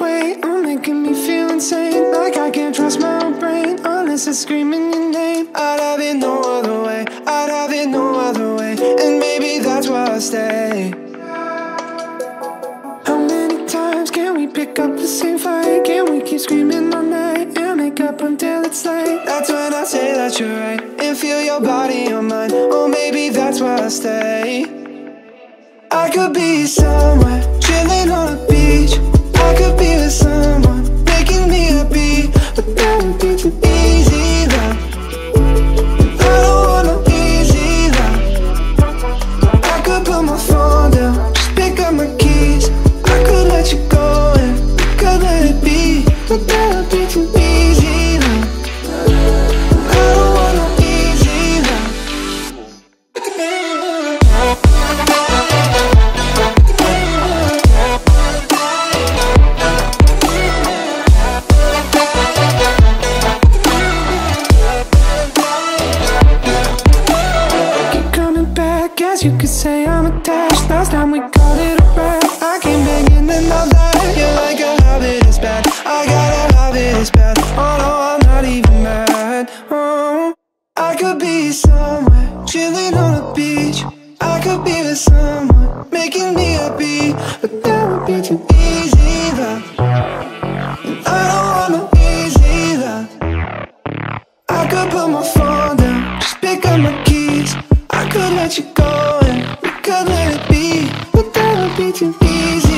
way, oh, making me feel insane. Like I can't trust my own brain unless it's screaming your name. I'd have it no other way, I'd have it no other way. And maybe that's why I stay. How many times can we pick up the same fight? Can we keep screaming all night and make up until it's late? That's when I say that you're right and feel your body on mine. Oh, maybe that's why I stay. I could be somewhere, chilling on a beach. I could be with someone, making me happy. But that would be too easy, love. I don't want no easy love. I could put my phone down, just pick up my keys. I could let you go and we could let it be. But that would be too easy love. I don't want no easy love. You could say I'm attached. Last time we called it a wrap. I came back in and all that. You're like a habit, it's bad. I got a habit, it's bad. Oh no, I'm not even mad. Oh, I could be somewhere, chilling on a beach. I could be with someone, making me happy. But that would be too easy, love. And I don't want no easy love. I could put my phone down, just pick up my keys. I could let you go and we could let it be. But that would be too easy.